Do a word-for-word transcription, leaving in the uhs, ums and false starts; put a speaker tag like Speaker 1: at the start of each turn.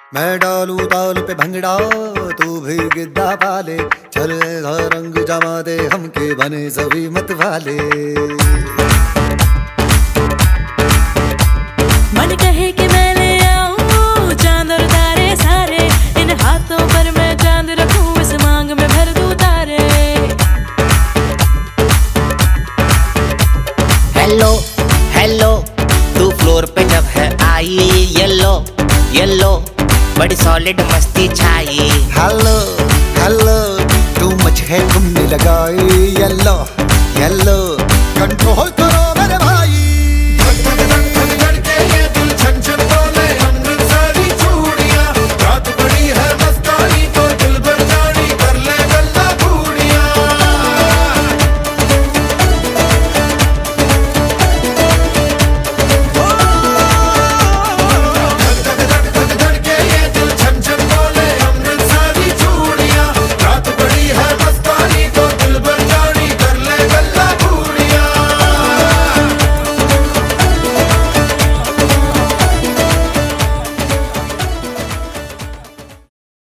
Speaker 1: मैं डालू ताल पे भंगड़ा तू भी गिद्दा पाले, चले रंग जमा दे हमके बने सभी मत वाले।
Speaker 2: मन कहे कि मैं ले आऊं चांद और तारे सारे, इन हाथों पर मैं चांद रखूं, इस मांग में भर दूं तारे।
Speaker 3: हेलो हेलो तू फ्लोर पे जब है आई, येलो येलो बड़ी सॉलिड मस्ती छाई।
Speaker 1: हेलो हेलो तू मच है घूमने लगाई, येलो येलो कंट्रोल